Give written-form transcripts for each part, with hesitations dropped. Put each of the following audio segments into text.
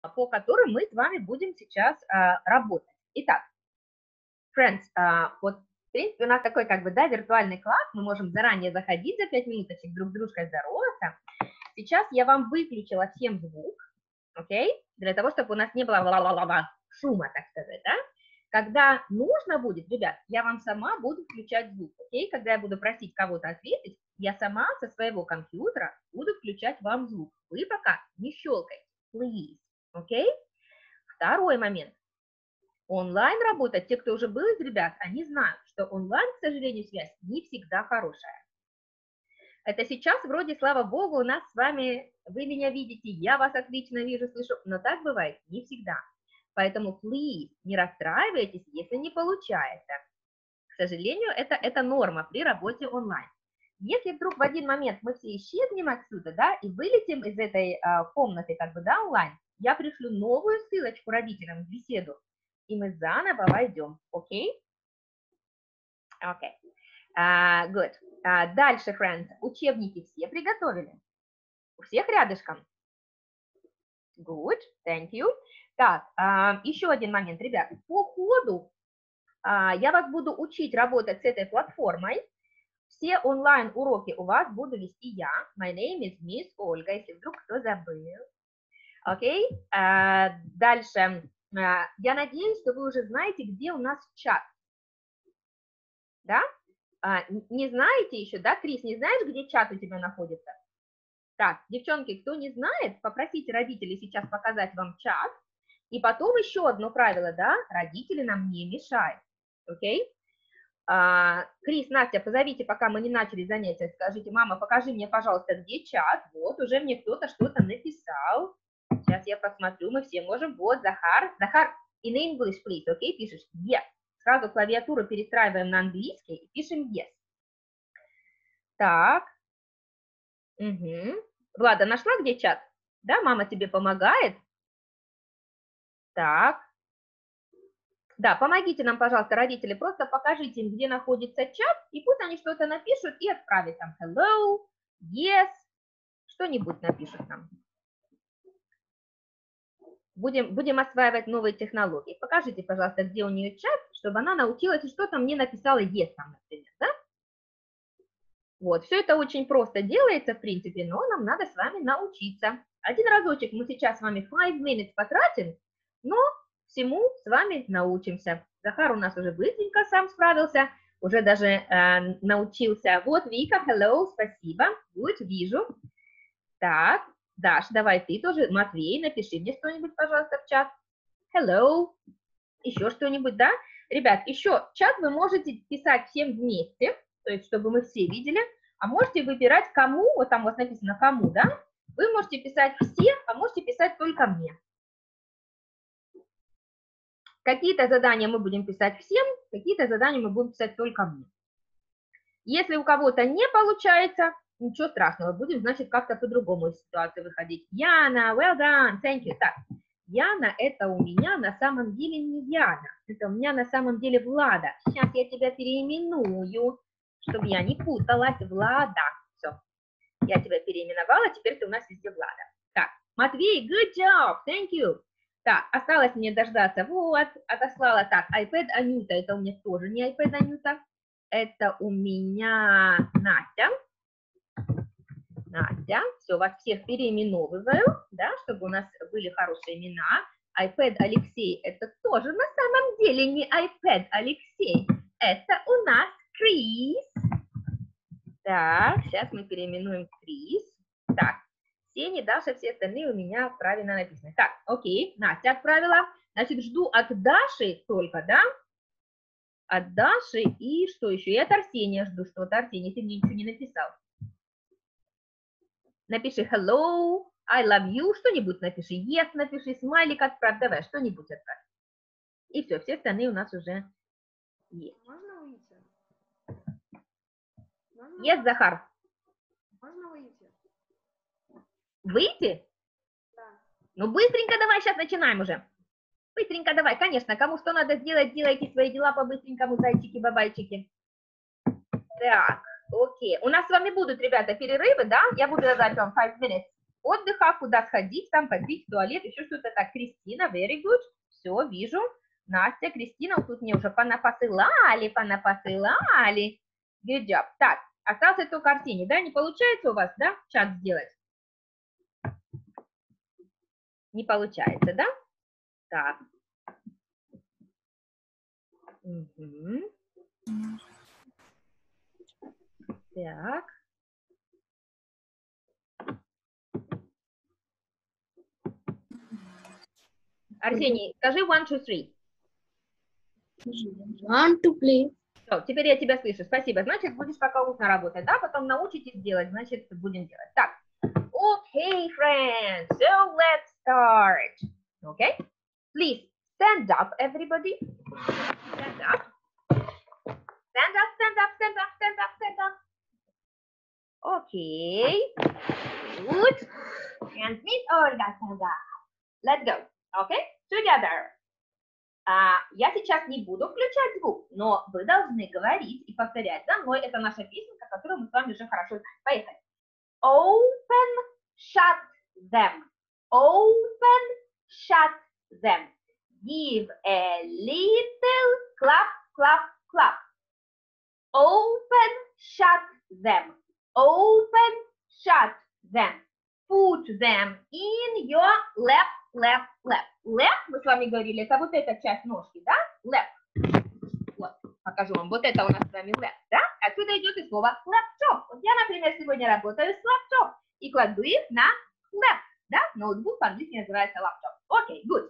по которым мы с вами будем сейчас работать. Итак, friends, вот в принципе у нас такой как бы, да, виртуальный класс, мы можем заранее заходить за 5 минуточек, друг с дружкой здороваться. Сейчас я вам выключила всем звук, окей, для того, чтобы у нас не было шума, так сказать, да. Когда нужно будет, ребят, я вам сама буду включать звук, окей, когда я буду просить кого-то ответить, я сама со своего компьютера буду включать вам звук. Вы пока не щелкайте, please, окей. Второй момент. Онлайн работать, те, кто уже был из ребят, они знают, что онлайн, к сожалению, связь не всегда хорошая. Это сейчас вроде, слава богу, у нас с вами, вы меня видите, я вас отлично вижу, слышу, но так бывает не всегда. Поэтому, please, не расстраивайтесь, если не получается. К сожалению, это норма при работе онлайн. Если вдруг в один момент мы все исчезнем отсюда, да, и вылетим из этой комнаты, как бы, да, онлайн, я пришлю новую ссылочку родителям в беседу, и мы заново войдем, окей? Окей. Good. Дальше, friends, учебники все приготовили? У всех рядышком? Good, thank you. Так, еще один момент, ребят. По ходу я вас буду учить работать с этой платформой. Все онлайн-уроки у вас буду вести я. My name is Miss Ольга, если вдруг кто забыл. Окей? Дальше. Я надеюсь, что вы уже знаете, где у нас чат. Да? Не знаете еще, да, Крис, не знаешь, где чат у тебя находится? Так, девчонки, кто не знает, попросите родителей сейчас показать вам чат. И потом еще одно правило, да, родители нам не мешают. Окей? Крис, Настя, позовите, пока мы не начали занятия, скажите, мама, покажи мне, пожалуйста, где чат. Вот, уже мне кто-то что-то написал. Сейчас я посмотрю, мы все можем. Вот, Захар, in English, please, окей, пишешь yes. Сразу клавиатуру перестраиваем на английский и пишем yes. Так. Угу. Влада, нашла, где чат? Да, мама тебе помогает? Так. Да, помогите нам, пожалуйста, родители, просто покажите им, где находится чат, и пусть они что-то напишут и отправят там hello, yes, что-нибудь напишут нам. Будем осваивать новые технологии. Покажите, пожалуйста, где у нее чат, чтобы она научилась, и что там мне написала yes, там, например, да? Вот, все это очень просто делается, в принципе, но нам надо с вами научиться. Один разочек мы сейчас с вами 5 minutes потратим, но всему с вами научимся. Захар у нас уже быстренько сам справился, уже даже научился. Вот, Вика, hello, спасибо, good, вижу. Так, Даш, давай ты тоже. Матвей, напиши мне что-нибудь, пожалуйста, в чат. Hello, еще что-нибудь, да? Ребят, еще чат вы можете писать всем вместе, то есть чтобы мы все видели, а можете выбирать кому, вот там у вас написано кому, да? Вы можете писать все, а можете писать только мне. Какие-то задания мы будем писать всем, какие-то задания мы будем писать только мне. Если у кого-то не получается, ничего страшного, будем, значит, как-то по-другому из ситуации выходить. Яна, well done, thank you. Так, Яна, это у меня на самом деле не Яна, это у меня на самом деле Влада. Сейчас я тебя переименую, чтобы я не путалась. Влада, все, я тебя переименовала, теперь ты у нас везде Влада. Так, Матвей, good job, thank you. Так, осталось мне дождаться, вот, отослала, так, iPad Анюта, это у меня тоже не iPad Анюта, это у меня Настя. Настя, все, вас всех переименовываю, да, чтобы у нас были хорошие имена. iPad Алексей, это тоже на самом деле не iPad Алексей, это у нас Крис. Так, сейчас мы переименуем Крис. Так, Сеня, Даша, все остальные у меня правильно написаны. Так, окей, Настя отправила. Значит, жду от Даши только, да? От Даши и что еще? И от Арсения жду что-то. Арсений, ты мне ничего не написал. Напиши hello, I love you, что-нибудь напиши. Yes, напиши, смайлик отправь, давай, что-нибудь отправь. И все остальные у нас уже есть. Можно выйти? Yes, Захар. Можно выйти? Выйти? Да. Ну, быстренько давай, сейчас начинаем уже. Быстренько давай, конечно, кому что надо сделать, делайте свои дела по-быстренькому, зайчики-бабайчики. Так, окей. У нас с вами будут, ребята, перерывы, да? Я буду давать вам 5 minutes. отдыха, куда сходить, там попить, в туалет, еще что-то. Так, Кристина, very good. Все, вижу. Настя, Кристина, вот тут мне уже понапосылали. Good job. Так, остался только Арсений, да? Не получается у вас, да, чат сделать? Не получается, да? Так. Угу. Так. Арсений, скажи 1, 2, 3. Want to play. Все, теперь я тебя слышу. Спасибо. Значит, будешь пока устно работать, да? Потом научитесь делать, значит, будем делать. Так. Okay, friends. So let's start. Okay? Please stand up, everybody. Stand up. Stand up, stand up, stand up, stand up, stand up. Okay. Good. And Miss Olga, stand up. Let's go. Okay? Together. Я сейчас не буду включать звук, но вы должны говорить и повторять за мной. Это наша песенка, которую мы с вами уже хорошо знаем. Поехали. Open, shut them. Open, shut them. Give a little clap, clap, clap. Open, shut them. Open, shut them. Put them in your lap, lap, lap. Lap, мы с вами говорили, это вот эта часть ножки, да? Lap. Вот, покажу вам. Вот это у нас с вами lap, да? Отсюда идет и слово laptop. Вот я, например, сегодня работаю с laptop и кладу их на lap, да? Ноутбук по-английски называется laptop. Окей, good.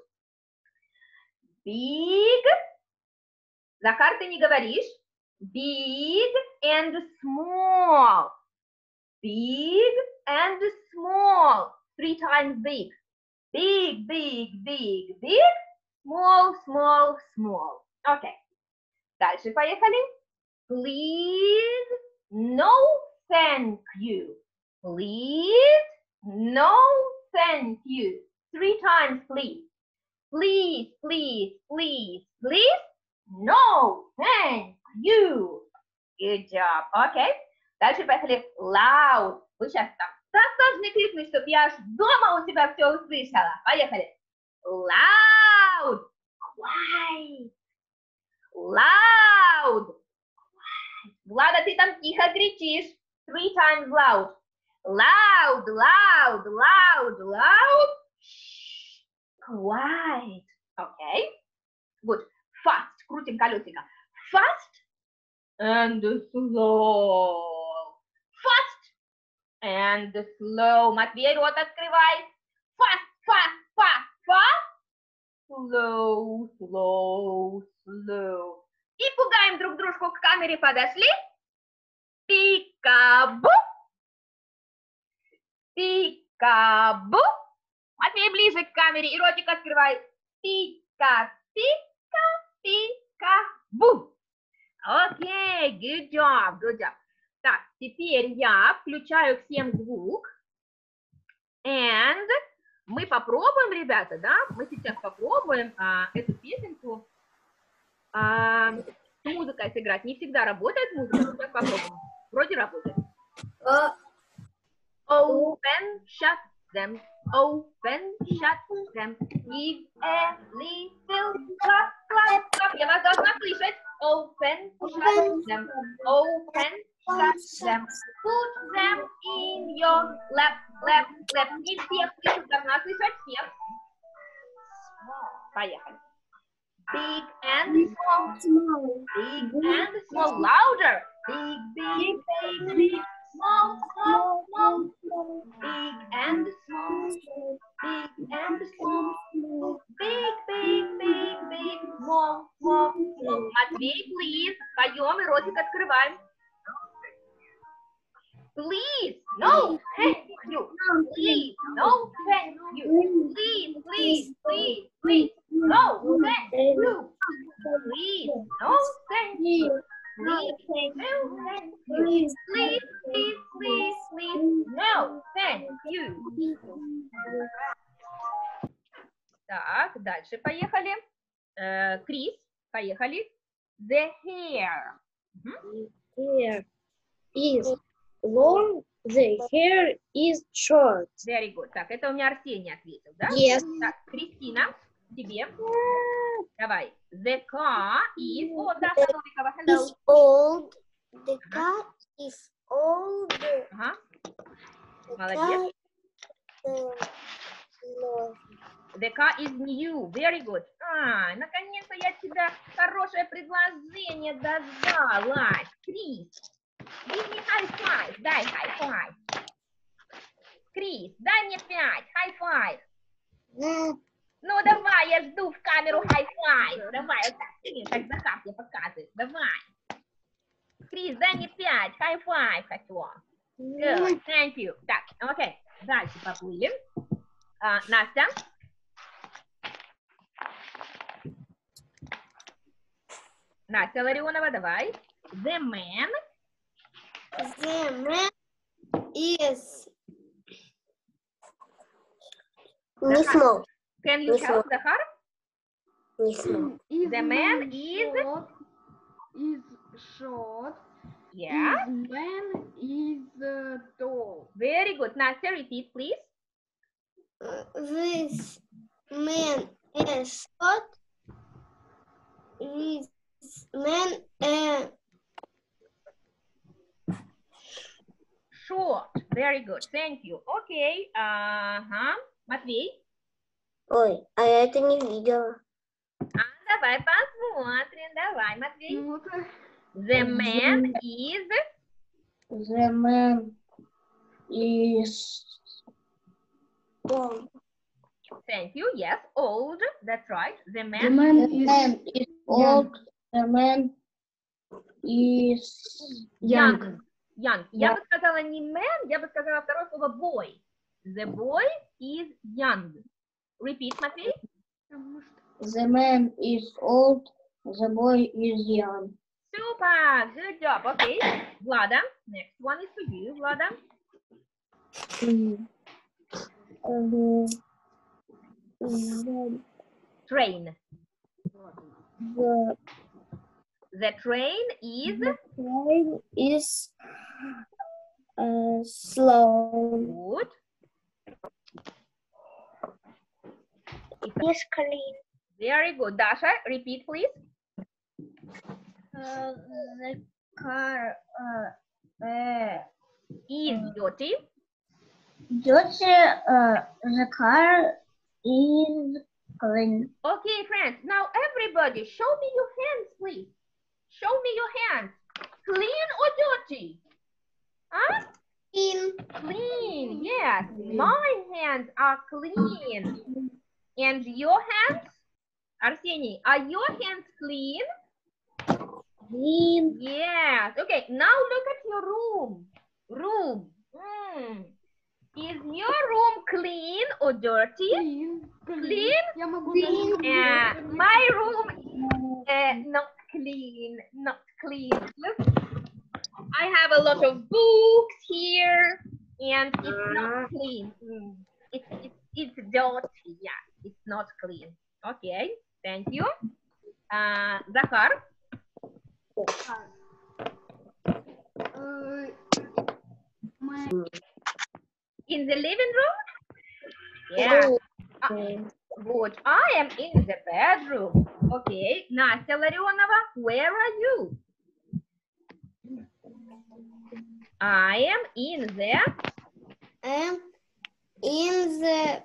Big. Захар, ты не говоришь. Big and small. Big and small. 3 times big. Big, big, big, big. Small, small, small. Okay. Дальше поехали. Please, no, thank you. Please, no, thank you. 3 times, please. Please, please, please, please. No, thank you. Good job. Okay. Дальше поехали. Loud. Вы сейчас там так должны крикнуть, чтобы я аж дома у себя все услышала. Поехали. Loud. Quiet. Loud. Влада, ты там тихо кричишь. 3 times loud. Loud, loud, loud, loud. Shh. Quiet. Okay. Good. Fast. Крутим колесико. Fast and slow. Fast and slow. Матвей, рот открывай. Fast, fast, fast, fast. Slow, slow, slow. И пугаем друг дружку, к камере подошли. Пикабу. Пикабу. Матвей, ближе к камере и ротик открывай. Пика, пика, пикабу. Окей, good job, good job. Так, теперь я включаю всем звук. And мы попробуем, ребята, да? Мы сейчас попробуем эту песенку с музыкой сыграть. Не всегда работает музыка, но сейчас попробуем. Вроде работает. Open, shut them. Open, shut them. Give a little clap, clap, clap. Я вас должна слышать. Open, shut them. Open, shut them. Put them in your lap, lap, lap. Не всех слышат, должна слышать всех. Поехали. Big and small. Big and small. Louder. Big, big, big, big. Small, small, small. Big and small. Big and small. Big, big, big, big. Small, small, small. Матвей, please. Поем и ротик открываем. Please, no, thank you. Please, no, thank you. Please, please, please, please. No, thank you. Please, no, thank you. Please, no, thank you. Please, please, please, please. No, thank you. Так, дальше поехали. Крис, поехали. The hair. Hair is long The hair is short. Very good. Так, это у меня Арсений ответил, да? Yes. Так, Кристина, тебе. Давай. The car is... О, Даша Новикова, hello. Is old. The cat is old. Ага, The молодец. cat, no. The car is new. Very good. Наконец-то я тебе хорошее предложение дождалась. Крис, give me high five. Дай high five. Крис, дай мне 5. High five. Ну, давай, я жду в камеру high five. Давай, вот так, как Захар тебе показывает. Давай. Крис, дай мне 5. High five хочу. Good, thank you. Так, окей, дальше поплыли. Настя. Настя Ларионова, давай. The man. The man is... Не смог. Can you help, Захар? Не смог. The man is... short. Yeah. His man is tall. Very good. Настя, repeat, please. This man is short. This man Short. Very good. Thank you. Okay. Ага. Матвей. Ой, а я это не видела. Давай посмотрим. Давай, Матвей. Ну-ка. The man is... The man is old. Thank you. Yes, old. That's right. The The man... man is old. The man is Young. Young. Я бы сказала не man, я бы сказала второе слово boy. The boy is young. Repeat, Матвей. The man is old. The boy is young. Super. Good job. Okay. Vlada. Next one is for you, Vlada. Train. The train is... Train is slow. Good. Is clean. Very good. Dasha, repeat, please. The car Is dirty. the car is clean. Okay, friends. Now, everybody, show me your hands, please. Show me your hands. Clean or dirty? Huh? Clean. Clean. Yes. My hands are clean. And your hands? Arsenij, are your hands clean? Clean. Yes. Okay, now look at your room. Room. Is your room clean or dirty? Clean. Clean? Я могу Clean. My room not clean. Not clean. Look, I have a lot of books here, and it's not clean. It's dirty. Yeah, it's not clean. Okay, thank you. Захар. In the living room? Yeah. Good. I am in the bedroom. Okay. Настя Ларионова, where are you? I am in the... In the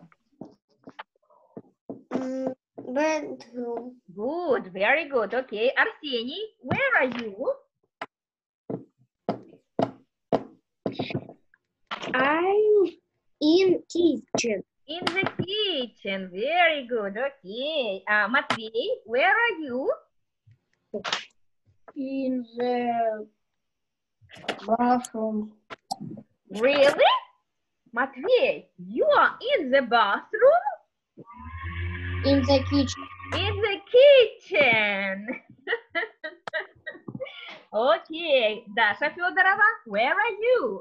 bedroom. Good. Very good. Okay. Arsenij, where are you? I'm in kitchen. In the kitchen. Very good. Okay. Matvey, where are you? In the bathroom. Really? Matvey, you are in the bathroom? In the kitchen. In the kitchen. Okay. Dasha Fedorova, where are you?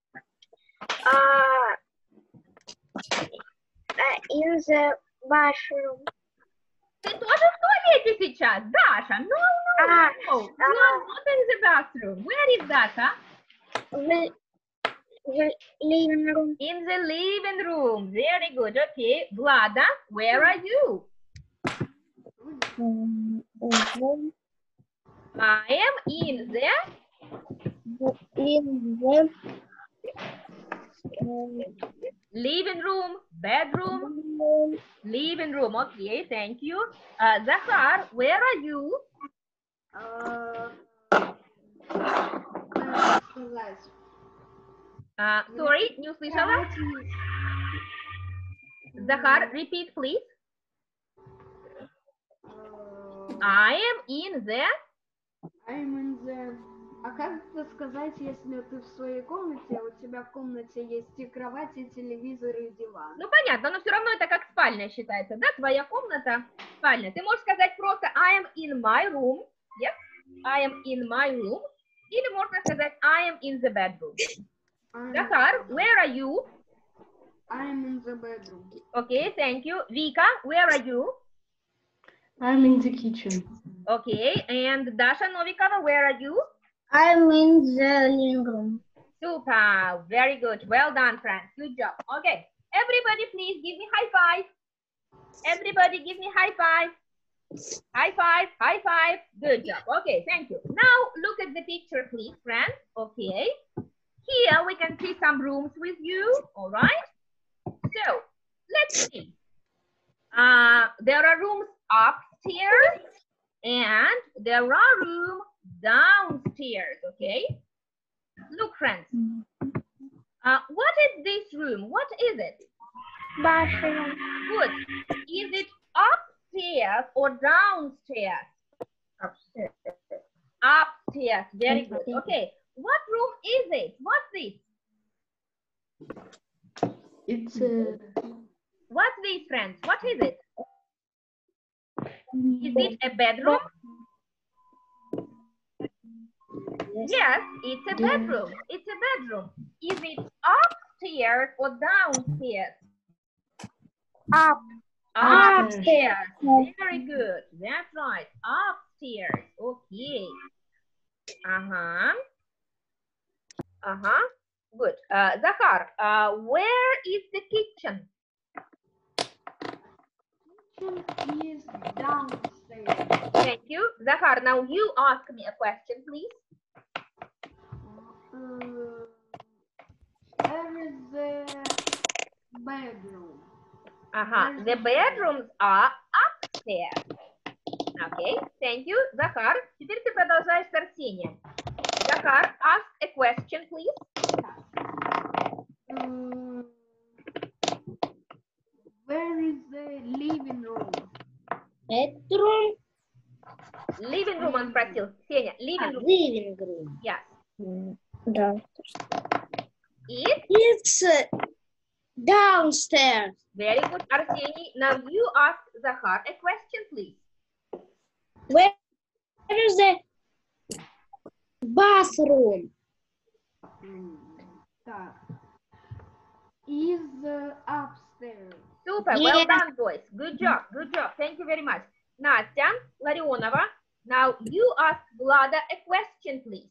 In the bathroom. Ты тоже в туалете сейчас, Даша? No, you are not in the bathroom. Where is Dasha? the living room. In the living room. Very good. Okay. Vlada, where are you? I am in the living room, bedroom, living room. Okay, thank you. Zahar, where are you? Sorry, не услышала? Захар, repeat, please. I am in the... I'm in the... А как это сказать, если ты в своей комнате, у тебя в комнате есть и кровать, и телевизор, и диван? Ну, понятно, но все равно это как спальня считается, да? Твоя комната, спальня. Ты можешь сказать просто I am in my room. Yes, I am in my room. Или можно сказать I am in the bedroom. Захар, where are you? I'm in the bedroom. Okay, thank you. Vika, where are you? I'm in the kitchen. Okay, and Dasha Novikova, where are you? I'm in the living room. Super, very good. Well done, friends. Good job. Okay, everybody please give me high five. Everybody give me high five. High five, high five. Good job. Okay, thank you. Now look at the picture, please, friends. Okay, here we can see some rooms with you. All right. So let's see. There are rooms upstairs and there are rooms downstairs. Okay. Look, friends. What is this room? What is it? Bathroom. Good. Is it upstairs or downstairs? Upstairs. Upstairs. Very good. Okay. What room is it? What's this? It's What's this, friends? What is it? Is it a bedroom? Yes, it's a bedroom. It's a bedroom. Is it upstairs or downstairs? Up. Upstairs. Very good. That's right. Upstairs. Okay. Good. Захар, where is the kitchen? Kitchen is downstairs. Thank you. Захar, now you ask me a question, please. Where is the bedroom? The bedrooms are upstairs. Okay, thank you, Захар. Теперь ты продолжаешь с Арсением. Захар, ask a question, please. Where is the living room? Bedroom. Living room он спросил. Сеня, living room. Living room. Yes. Downstairs. It's Downstairs. very good, Arsenij. Now you ask Захар a question, please. Where is the bathroom? Так. Is upstairs. Super, Yes. well done, boys. Good job, good job. Thank you very much. Настя Ларионова, now you ask Vlada a question, please.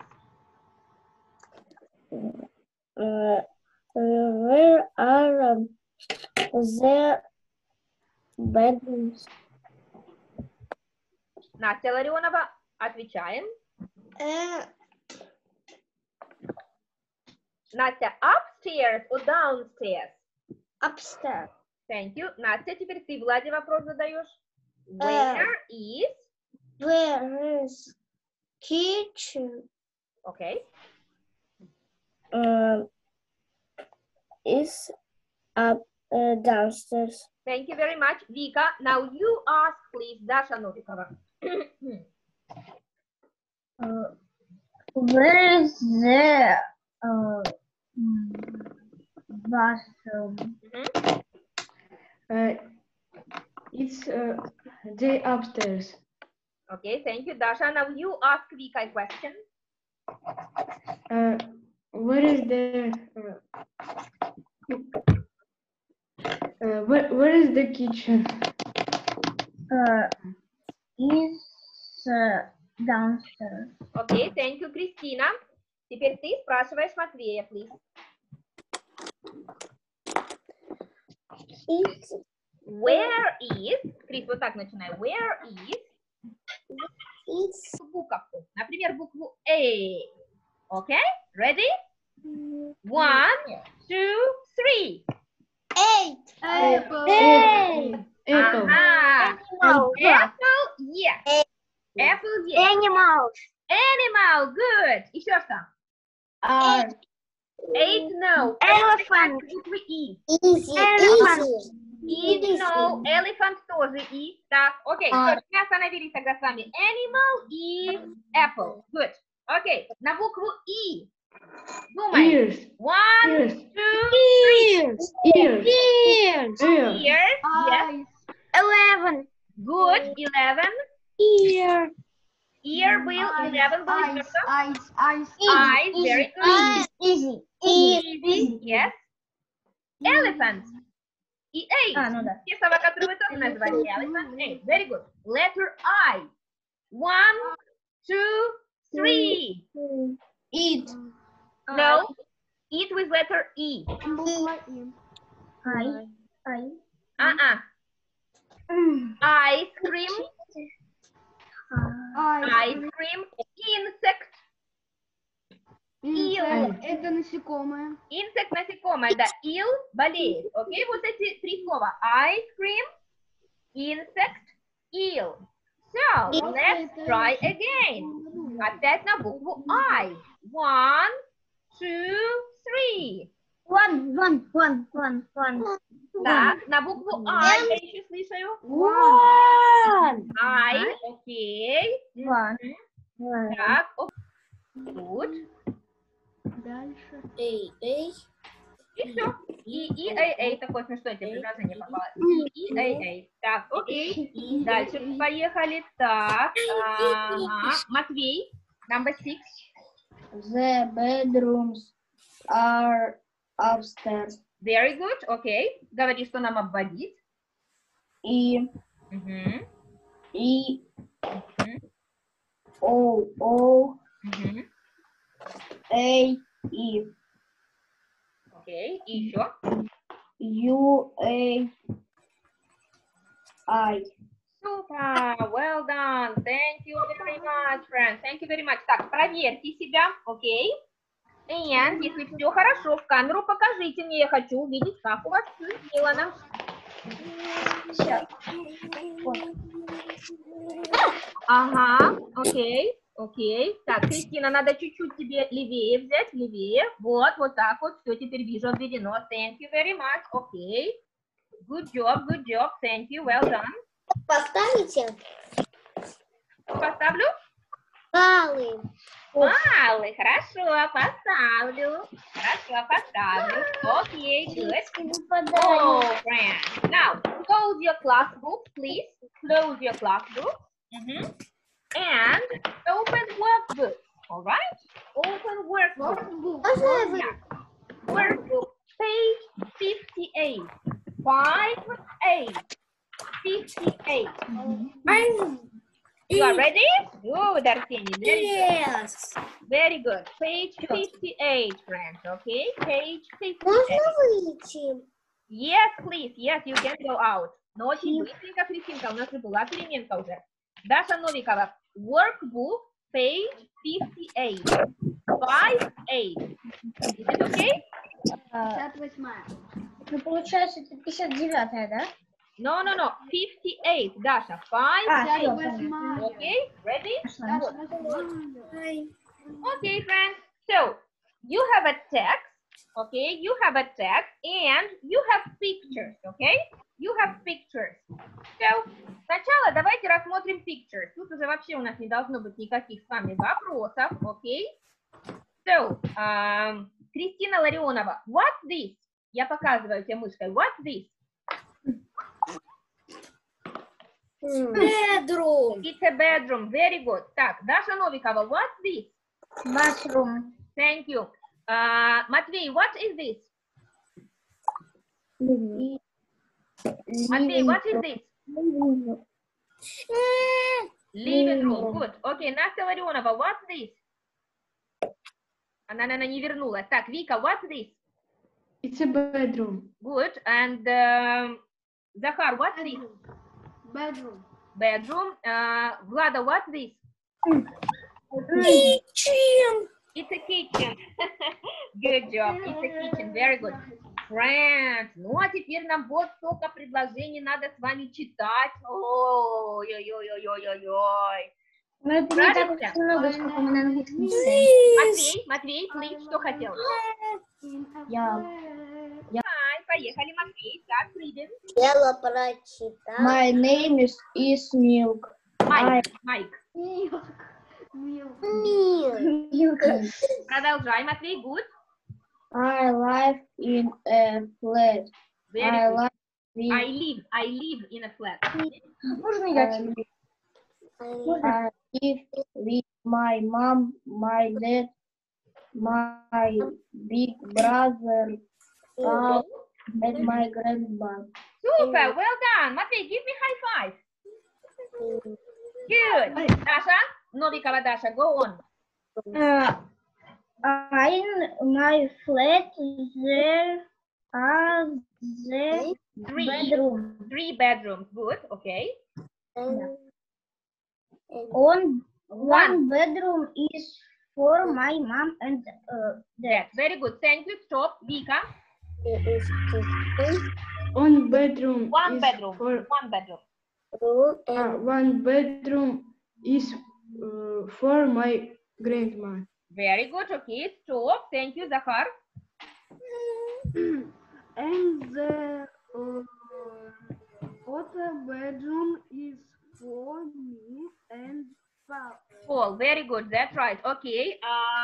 Where are the bedrooms? Настя Ларионова, отвечаем. Настя, upstairs or downstairs? Upstairs. Thank you. Настя, теперь ты Владе вопрос задаешь. Where is kitchen? Okay. Is up downstairs. Thank you very much, Vika. Now you ask, please, Dasha Novikova. Where is the bathroom? it's the upstairs. Okay, thank you, Dasha. Now you ask Vika a question. Where is the where is the kitchen? Is downstairs. Okay, thank you, Кристина. Теперь ты спрашиваешь Матвея, please. It's Where is, Крис, вот так начинай. Where is буковку. Например, букву A. Okay? Ready? 1, 2, 3. Apple. Apple. Ага. Animal. Apple, yes. Apple, yes. Animal. Animal, good. Еще что? Are 8, no. Elephant. Буквы E. easy. И, no, elephant тоже И. Так, окей, все, мы остановились тогда с вами. Animal и apple. Good. Окей, на букву И. Думай. Ears. 1, 2, Ears. 3. Ears. Ears. Ears. Ears, yes. 11. Good. 11. Ear. Ear был, 11 был еще что? Eyes. Eyes, very good. Easy. Easy, yes. Elephant. И eight. Ну да. Те слова, которые вы тоже назвали. Elephant, eight. Very good. Letter I. 1, 2, 3. Eat. No. Eat with letter E. Буква И. Ice cream. Ice Eyes. cream. Insect. Insect. Это насекомое. Insect насекомое, да. Ill болеет. Окей, вот эти три слова. Ice cream, insect, ill. So, let's try again. Опять на букву I. 1, 2, 3. One. Так, на букву I я еще слышаю. One. I, окей. One. Так, good. Дальше. И все. И, такое смешное тебе предложение попалось. И. Так, окей. Дальше поехали. Так, Матвей, number 6. The bedrooms are upstairs. Very good, окей. Говори, что нам обводить. И, Мгм, и, мгм, о, мгм. A, И, Окей, и еще. U, A, I. Супер, well done. Thank you very much, friends. Thank you very much. Так, проверьте себя, окей? And, если все хорошо, в камеру покажите мне. Я хочу увидеть, как у вас все сделано. Ага, окей. Так, Кристина, надо чуть-чуть тебе левее взять, левее. Вот так вот. Все, теперь вижу, обведено. Thank you very much. Окей. Good job. Thank you. Well done. Поставите? Поставлю? Баллы. Баллы. Хорошо, поставлю. Окей, good. Oh, friends. Now, close your class book, please. Close your class book. And open workbook. All right? Open workbook. Yeah. Workbook, page 58. 58. You are ready? Good, Arsenij. Very good. Page 58, friends. Okay? Page 58. выйти? Yes, please. Yes, you can go out. Но очень быстренько, Кристинка, у нас же была переменка уже. Даша Новикова. Workbook, page 58. 58. Is it okay? 58-я. Ну, получается, это 59-я, да? No. 58, Dasha. 58. 58-я. Okay? Ready? Даша, Okay, friends. So, you have a text. Okay? You have a text and you have pictures. Okay? You have pictures. So, сначала давайте рассмотрим pictures. Тут уже вообще у нас не должно быть никаких с вами вопросов. Okay? So, Кристина Ларионова. What's this? Я показываю тебе мышкой. What's this? Bedroom. It's a bedroom. Very good. Так, Даша Новикова. What's this? Bathroom. Thank you. Матвей, what is this? Матвей, what is this? Living room. Good. Okay, Настя Ларионова. What's this? Она не вернулась. Так, Вика, what's this? It's a bedroom. Good. And Захар, what's this? Bedroom. Bedroom. Vlada, what's this? Kitchen. It's a kitchen. Good job. It's a kitchen. Very good. Friends. Ну, а теперь нам вот столько предложений надо с вами читать. Ой-ой-ой-ой-ой-ой. Но это не так уж много, сколько мы на английском читаем. Матвей, please, что хотел? Я. Поехали, Матвей. Так, Приден. Хотела прочитать. My name is Milk. Майк. Milk. Продолжай, Матвей. Good. I live in a flat. Very good. With... I live in a flat. Можно я? I live with my mom, my dad, my big brother, and my grandma. Super, well done. Matвей, give me high five. Good. Dasha, Novikova Dasha, go on. In my flat there are the bedrooms. 3 bedrooms. Good, okay. One bedroom is for my mom and dad. Very good. Thank you. Stop. Vika. One bedroom. One is bedroom. For, One bedroom. one bedroom is for my grandma. Very good. Okay. Stop. Thank you, Zahar. And the other bedroom is for me and Papa. Paul. Very good. That's right. Okay.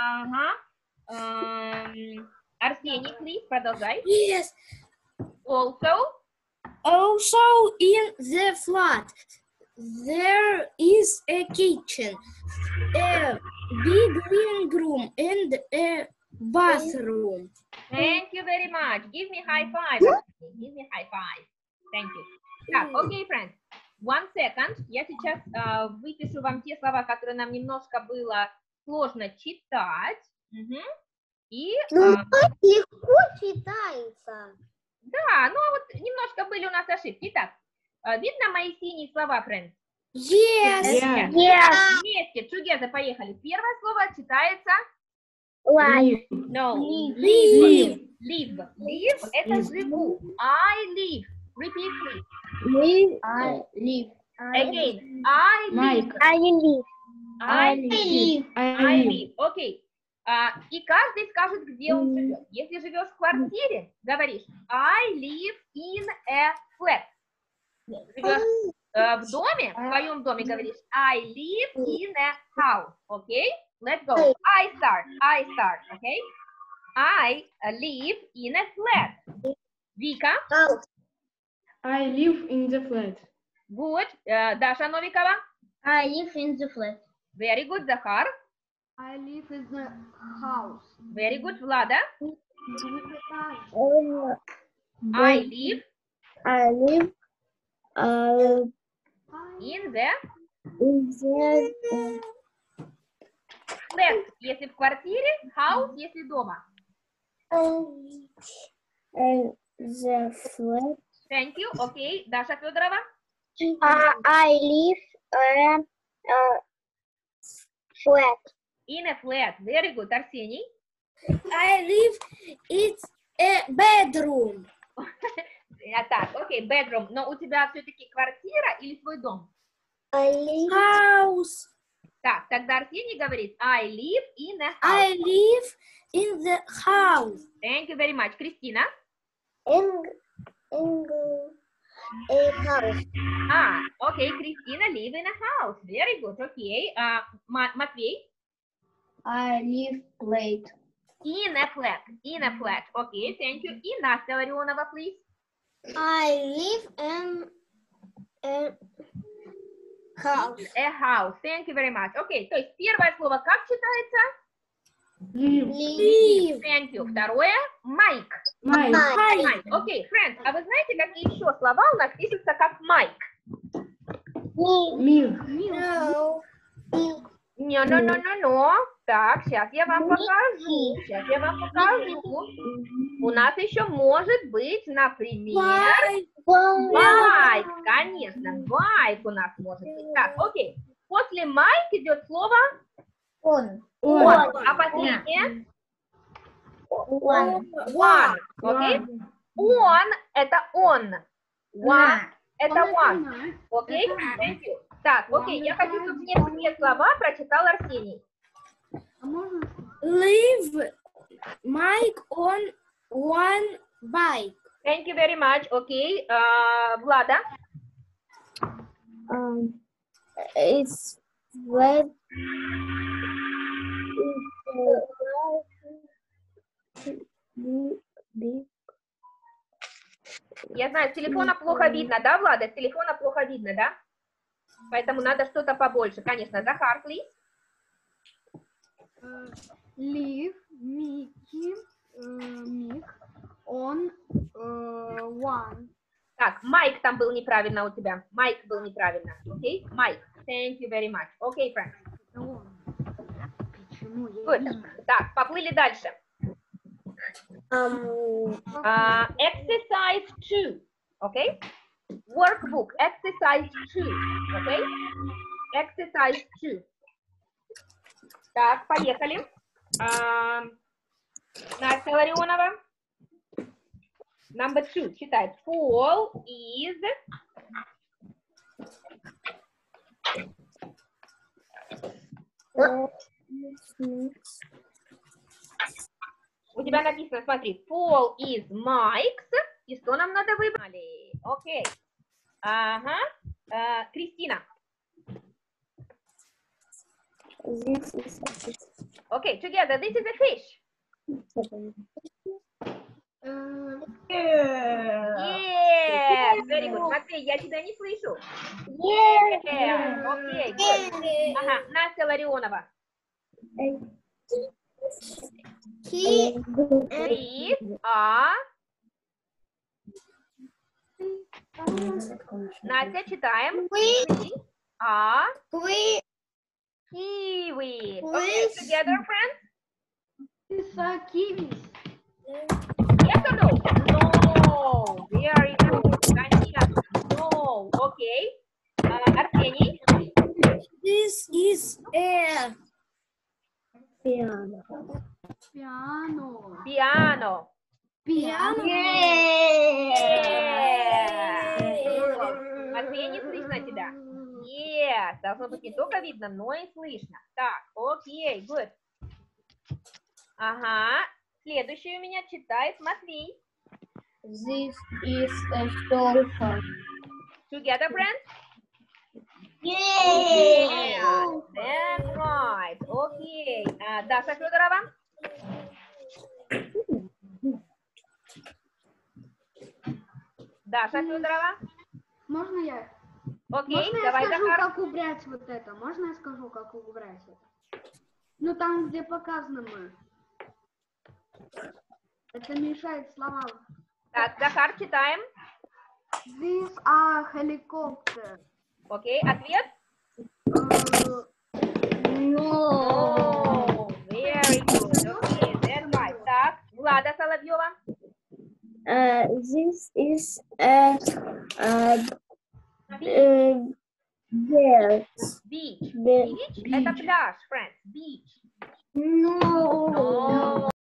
Арсений, please, продолжай. Yes. Also. Also in the flat there is a kitchen, a big living room, and a bathroom. Thank you very much. Give me high five. Give me high five. Thank you. Так, okay, friends. 1 second. Я сейчас выпишу вам те слова, которые нам немножко было сложно читать. И, легко читается. да, ну вот немножко были у нас ошибки. Итак, видно мои синие слова, friends? Yes. Вместе, together, поехали. Первое слово читается Live. no. Live. Live. Live это живу. I live. Repeat, please. I live. Again. I live. Mike. I live. I live. I I live. live. Окей. И каждый скажет, где он живет. Если живешь в квартире, говоришь I live in a flat. Живешь в доме, в своем доме, говоришь I live in a house. Окей? Let's go. I start. Okay? I live in a flat. Вика? I live in the flat. Good. Даша Новикова? I live in the flat. Very good. Захар? I live in the house. Very good. Влада? I live live in the in the flat, если в квартире, house, если дома. the flat. Thank you. Okay. Даша Федорова? I live in a flat. In a flat. Very good. Арсений? I live in a bedroom. Так, окей, bedroom. Но у тебя все-таки квартира или свой дом? I live House. Так, тогда Арсений говорит I live in a house. I live in the house. Thank you very much. Кристина? in a house. Окей, Кристина live in a house. Very good. Окей. Матвей? I live late. In a flat. In a flat. Окей, thank you. И Настя Ларионова, please. I live in a house. A house. Thank you very much. Окей, то есть первое слово как читается? Live. Live. Thank you. Второе? Майк. Mike. Майк. Окей, friends, а вы знаете, какие еще слова у нас пишутся как майк? Milk. No. No. Так, сейчас я вам покажу. У нас еще может быть, например, Bike. байк, конечно, байк у нас может быть. Так, окей. После майк идет слово Он. он, а последнее Он. one, окей? Он – это он, one – это one, one. окей? Это Thank you. Так, окей, я хочу, чтобы мне все слова прочитал Арсений. А можно? Leave Mike on one bike. Thank you very much, окей. Влада? It's red. Я знаю, с телефона плохо видно, да, Влада? С телефона плохо видно, да? Поэтому надо что-то побольше. Конечно, Захар, please. Leave Mickey, Mick on one. Так, Майк там был неправильно у тебя. Майк был неправильно. Окей? Майк. Thank you very much. Окей, friends. Это он. Почему я Good. не знаю? Так, поплыли дальше. Exercise 2. Окей? Workbook. Exercise 2. Окей? Exercise 2. Так, поехали. Настя Ларионова. Number 2. Читает. Fall is... У тебя написано, смотри, Fall is Mike's. И что нам надо выбрать? Окей. Ага. Кристина. Окей, together. This is a fish. Yes, very good. Матвей, я тебя не слышу. Yeah. Окей, good. Ага, Настя Ларионова. He Trees are... Настя, читаем. Trees are kiwis. Okay, together, friends? It's kiwis. Yes or no? No. Very good. Конечно. No. Okay. Арсений. this is a Piano. Piano. Piano. Матвей, не слышно тебя. Yes. Должно быть не только видно, но и слышно. Так, окей, good. Ага. Следующий у меня читает Матвей. This is a sofa. Together, friends? Yeah. That's right. Окей. Даша Федорова. Даша Федорова. Можно я? Окей, Можно я давай, скажу, Захар. как убрать вот это? Можно я скажу, как убрать это? Ну, там, где показано мы. Это мешает словам. Так, Захар, читаем. These are helicopter. Окей, ответ? No. Oh, very good. Окей, that's right. Так, Влада Соловьева. This is a bear. Beach. Beach. Beach – это пляж, friends. Beach. No. Oh,